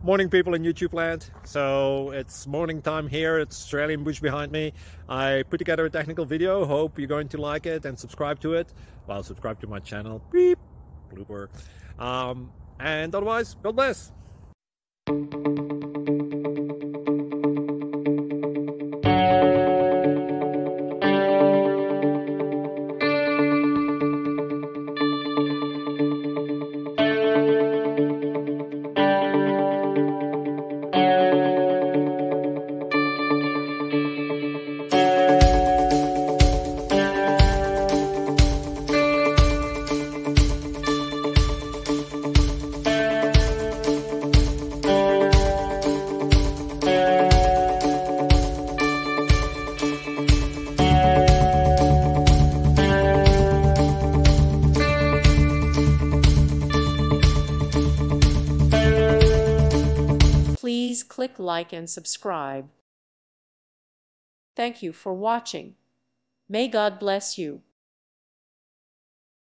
Morning, people in YouTube land. So it's morning time here. It's Australian bush behind me. I put together a technical video. Hope you're going to like it and subscribe to it. Well, subscribe to my channel. Beep. Blooper. And otherwise, God bless. Please click like and subscribe. Thank you for watching. May God bless you.